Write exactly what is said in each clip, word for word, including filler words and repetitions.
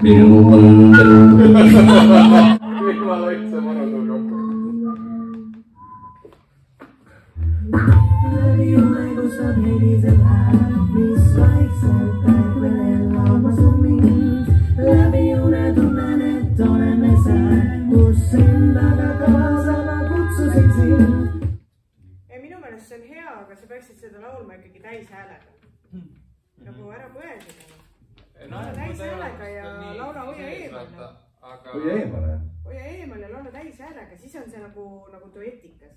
minu mõndel. Jumala üldse varadul kokku. Läbi unegustab heliseb hääl, mis vaikselt päikvelel laumas on mind. Läbi une tunnen, et oleme seal, kus endaga kaasa ma kutsusin sind. Minu meelest see on hea, aga sa peaksid seda laulma ikkagi täishäälega. Nagu ära põe seda. Täishäälega ja laula hoia eemale. Hoia eemale? Hoia eemale ja laula täishäälega, siis on see nagu duetikas.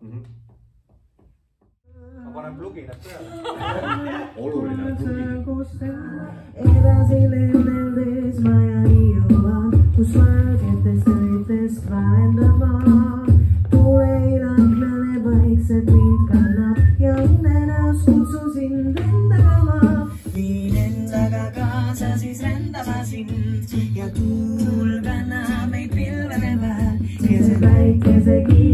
Ma panen pluginad peale. Oluline on plugi. Edasi lendeldes ma jään jõuan, kus valgetest öitest vahendama. Tuleilaklane vaikselt mind kannab ja unenäos kutsusin rendama. Viin endaga kaasa, siis rendama sind ja tuul kannab meid pilvede vahel. Kese päikese kiir.